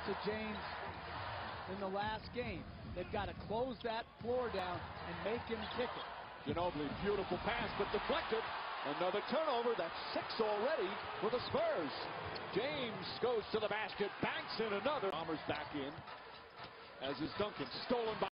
to James in the last game. They've got to close that floor down and make him kick it. Ginobili, beautiful pass, but deflected. Another turnover. That's 6 already for the Spurs. James goes to the basket, banks in another. Bombers back in, as is Duncan, stolen by